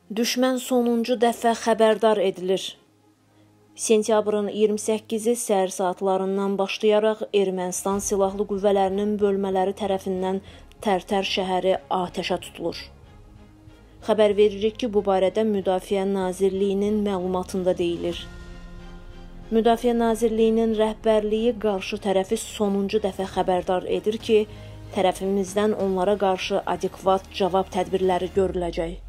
Düşmən sonuncu dəfə xəbərdar edilir. Sentyabrın 28-i səhər saatlarından başlayaraq Ermənistan silahlı qüvvələrinin bölmələri tərəfindən Tərtər şəhəri atəşə tutulur. Xəbər veririk ki, bu barədə Müdafiə Nazirliyinin məlumatında deyilir. Müdafiə Nazirliyinin rəhbərliyi qarşı tərəfi sonuncu dəfə xəbərdar edir ki, tərəfimizdən onlara qarşı adekvat cavab tədbirləri görüləcək.